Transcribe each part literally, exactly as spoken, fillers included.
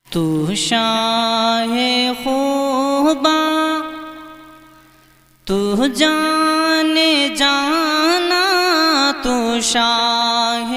تو شاہ خوباں تو جانے جانا، تو شاہ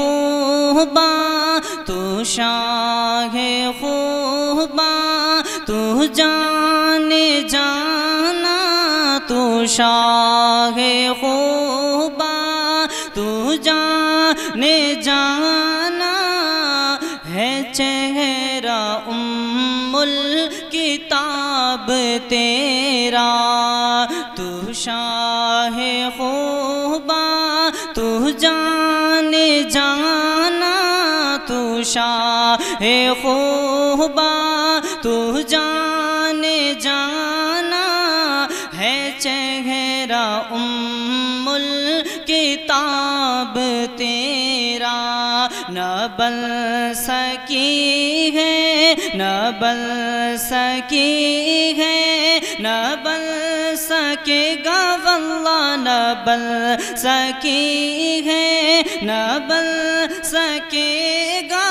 خوباں تو شاہ خوباں تو جانے جانا، تو شاہ خوباں تو جانے جانا، ہے چہرہ ام الکتاب تیرا، تو شاہ خوباں تو جانے جانا، تو شاہ خوباں تو جانے جانا، ہے چہرہ ام الکتاب تیرا، نہ بن سکی ہے نہ بن سکی ہے نہ بن سکے گا واللہ، نہ بن سکی ہے نہ بن سکے گا،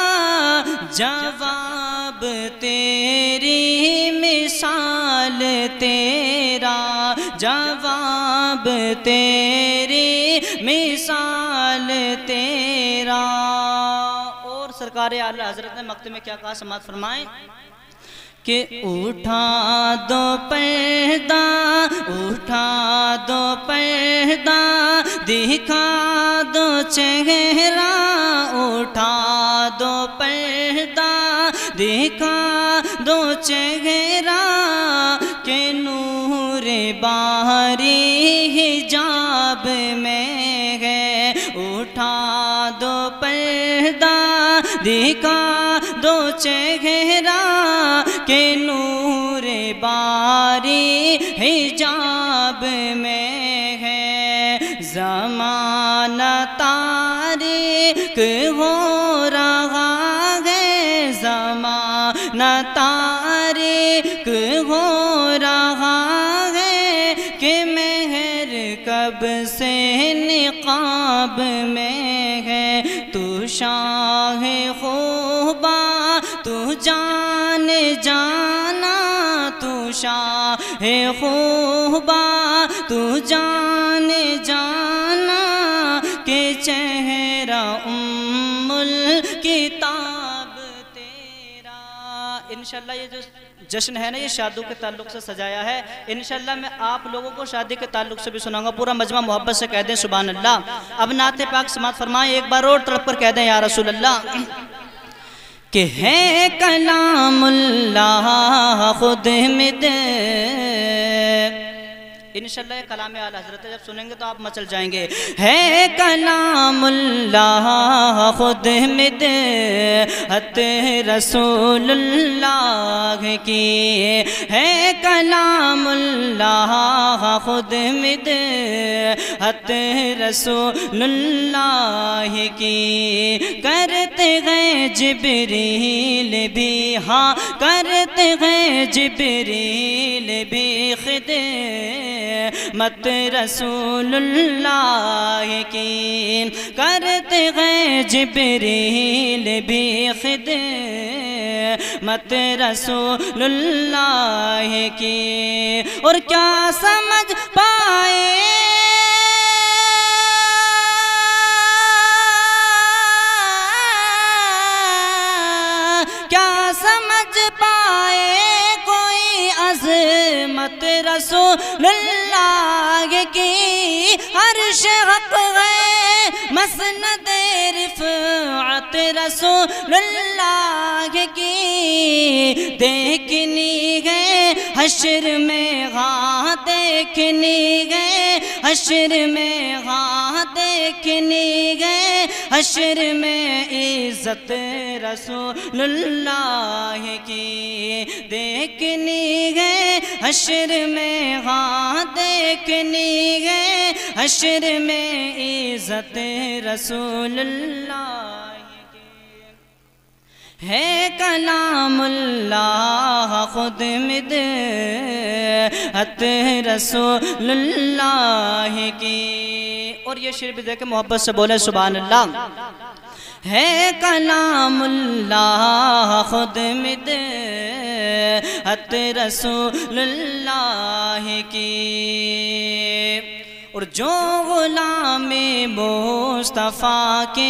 جواب تیری مثال تیرا، جواب تیری مثال تیرا۔ اور سرکار اعلی حضرت نے مقطع میں کیا کہا، سماعت فرمائیں کہ اٹھا دو پردہ اٹھا دو پردہ دکھا دو چہرہ، اٹھا دو پردہ دکھا دو چہرہ، کہ نور باری حجاب میں ہے، اٹھا دو پردہ دکھا دو چہرہ، کہ نور باری حجاب میں ہے، زمانہ تاریک ہو رہا ہے، زمانہ تاریک ہو رہا ہے، کہ مہر کب سے نقاب میں ہے، تو شاہ خوباں تو جانے جانا، تو شاہ خوباں تو جانے جانا، کہ چہرہ ام الکتاب تیرا۔ انشاءاللہ یہ جو جشن ہے نا، یہ شادیوں کے تعلق سے سجایا ہے، انشاءاللہ میں آپ لوگوں کو شادی کے تعلق سے بھی سناؤں گا، پورا مجمع محبت سے کہہ دیں سبحان اللہ۔ اب نعت پاک سماعت فرمائیں، ایک بار اور تڑپ کر کہہ دیں یا رسول اللہ، کہ ہے کلام اللہ خود مد، انشاءاللہ یہ کلام اعلی حضرت جب سنیں گے تو آپ مچل جائیں گے، ہے کلام اللہ خود مدحت رسول اللہ کی، ہے کلام اللہ خود مدحت رسول اللہ کی، کرتے ہیں جبریل بھی ہاں کرتے ہیں جبریل بھی خدمت رسول اللہ کی، کرتے ہیں جبریل بھی خدمت رسول اللہ کی، اور کیا سمجھ پائے کیا سمجھ پائے کوئی عظمت رسول اللہ کی، عرش حق ہے مسند رفعت رسول اللہ کی، دیکھنی ہے حشر میں ہاں دیکھنی ہے حشر میں ہاں دیکھنی ہے حشر میں عزت رسول اللہ کی، دیکھنی ہے حشر میں ہاں دیکھنی ہے حشر میں عزت رسول اللہ کی، ہے کلام اللہ خود مدحت رسول اللہ کی۔ اور یہ شعر بھی دیکھیں محبت سے بولے سبحان اللہ، ہے کلام اللہ خود مدحت رسول اللہ کی۔ اور جو غلام مصطفیٰ کے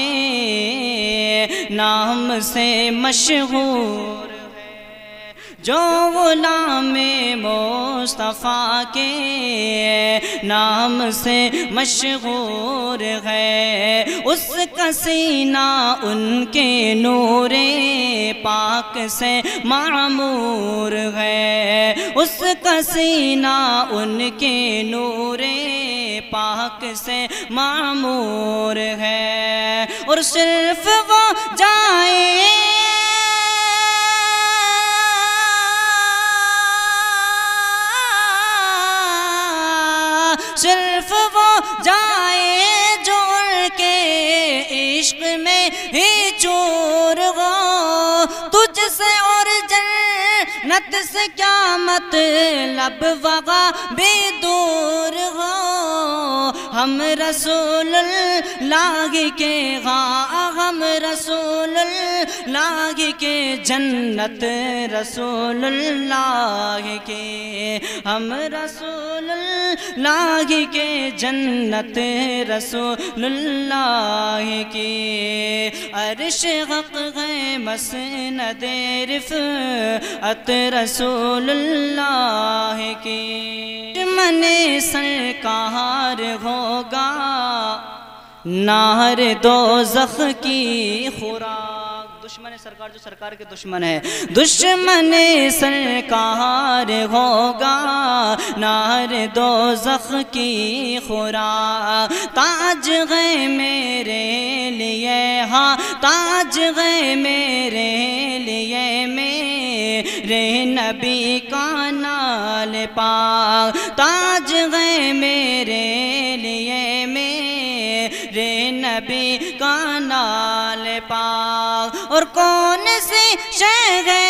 نام سے مشہور ہے، جو غلام مصطفیٰ کے نام سے مشہور ہے، اس کا سینہ ان کے نور پاک سے معمور ہے، اس کا سینہ ان کے نور پاک سے معمور ہے۔ اور صرف وہ جائے صرف وہ جائے جو ان کے عشق میں ہی چور ہو، تجھ سے اور جنت سے کیا مطلب وغیرہ بھی دور ہو، ہم رسول اللہ کے غا ہم رسول اللہ کے جنت رسول اللہ کے، ہم رسول اللہ کے جنت رسول اللہ کی۔ عرش حق ہے مسند رفعت رسول اللہ کی، دشمن سرکار ہوگا نار دوزخ کی خوراک۔ دشمن سرکار جو سرکار کے دشمن ہے، دشمن سرکار ہوگا نار دوزخ کی خوراک۔ تاج ہے میرے لیے ہاں تاج ہے میرے لیے میرے نبی کا نال پاک، تاج ہے میرے لیے میرے نبی کا نال پاک۔ اور کون سی شے ہے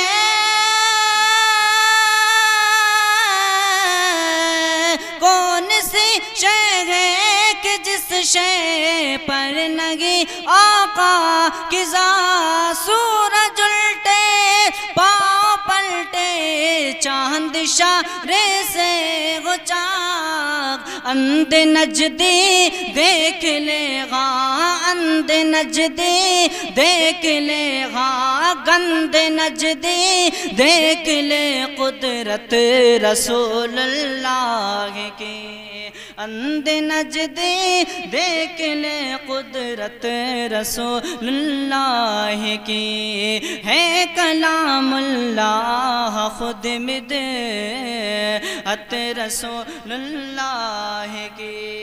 کون سی شے ہے کہ جس شے پر نگی آقا کی ذات، سورج الٹے پاؤں پلٹے چاند اشارے سے وہ چاک، اندھ نجدی دیکھ لے گا اندھ نجدی دیکھ لے گا گند نجدی دیکھ لے قدرت رسول اللہ کی، اندھ نجدی دیکھ لے قدرت رسول اللہ کی، ہے کلام اللہ خود مدحت رسول اللہ کی۔